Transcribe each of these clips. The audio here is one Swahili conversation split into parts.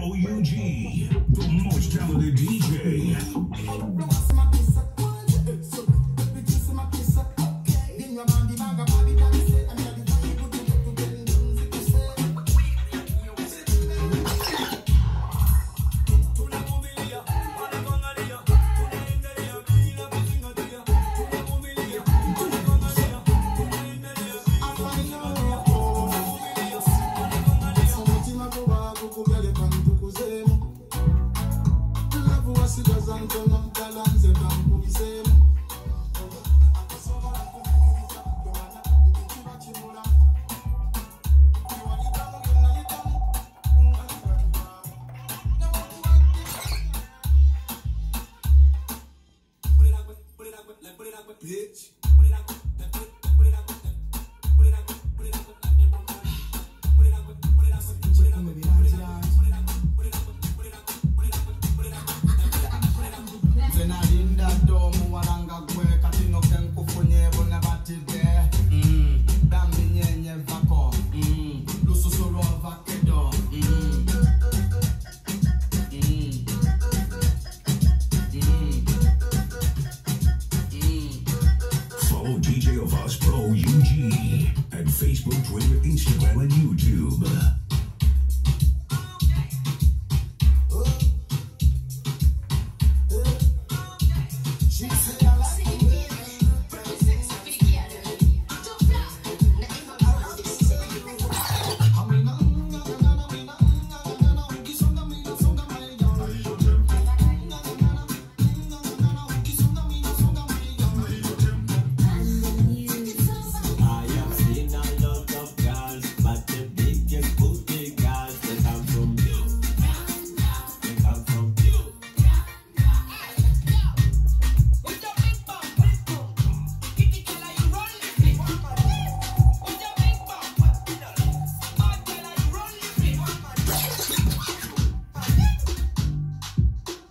Pro UG, the most talented DJ. Bitch. DJ of Us Pro UG at Facebook, Twitter, Instagram, and YouTube.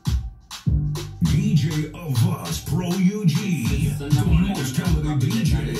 DJ of Us Pro UG, the most talented DJ.